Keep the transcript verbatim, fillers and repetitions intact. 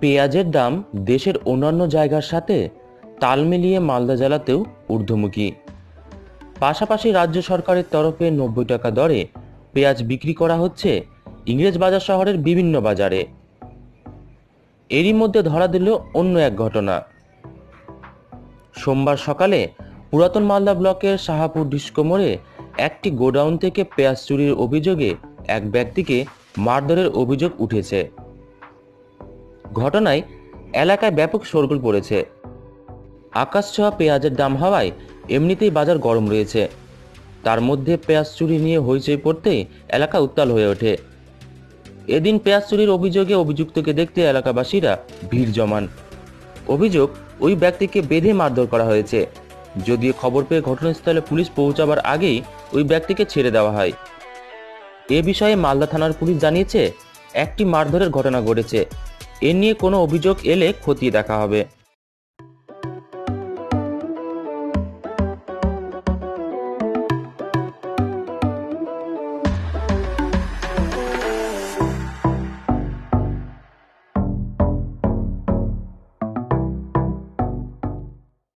পেঁয়াজের দাম দেশের অন্যান্য জায়গার সাথে তাল মিলিয়ে মালদা জেলাতেও ঊর্ধ্বমুখী। পাশাপাশি রাজ্য সরকারের তরফে নব্বই টাকা দরে পেঁয়াজ বিক্রি করা হচ্ছে ইংরেজবাজার শহরের বিভিন্ন বাজারে। এরই মধ্যে ধরা দিল অন্য এক ঘটনা। সোমবার সকালে পুরাতন মালদা ব্লকের শাহাপুর ডিস্কো মোড়ে একটি গোডাউন থেকে পেঁয়াজ চুরির অভিযোগে এক ব্যক্তিকে মারধরের অভিযোগ উঠেছে। ঘটনায় এলাকায় ব্যাপক শোরগোল পড়েছে। আকাশ ছোঁয়া পেঁয়াজের দাম হওয়ায় এমনিতেই বাজার গরম রয়েছে, তার মধ্যে পেঁয়াজ চুরি নিয়ে হইচই পড়তেই এলাকা উত্তাল হয়ে ওঠে। এদিন পেঁয়াজ চুরির অভিযোগে অভিযুক্তকে দেখতে এলাকাবাসীরা ভিড় জমান। অভিযোগ, ওই ব্যক্তিকে বেঁধে মারধর করা হয়েছে। যদিও খবর পেয়ে ঘটনাস্থলে পুলিশ পৌঁছাবার আগেই ওই ব্যক্তিকে ছেড়ে দেওয়া হয়। এ বিষয়ে মালদা থানার পুলিশ জানিয়েছে, একটি মারধরের ঘটনা ঘটেছে। এ নিয়ে কোনো অভিযোগ এলে খতিয়ে দেখা হবে।